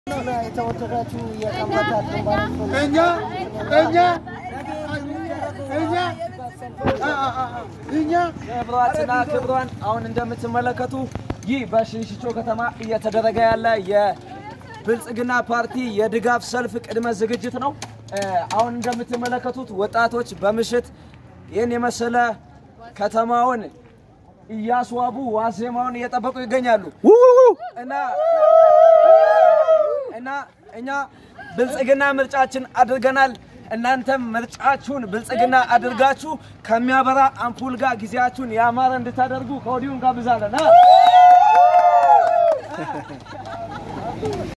የተወደዳችሁ የቀመታት እኛ ክብሯትና ክብሯን አሁን እንደምትመለከቱ ይህ በሽንሽቾ ከተማ እየተደረገ ያለ የብልጽግና ፓርቲ የድጋፍ ሰልፍ ቅድመ ዝግጅት ነው። አሁን እንደምትመለከቱት ወጣቶች በመሸት ይሄን የመሰለ ከተማውን እያስዋቡ ዋዜማውን እየጠበቁ ይገኛሉ እና እኛ ብልጽግና ምርጫችን አድርገናል። እናንተም ምርጫችሁን ብልጽግና አድርጋችሁ ከሚያበራ አምፖል ጋር ጊዜያችሁን ያማረ እንድታደርጉ ከወዲሁ እንጋብዛለን።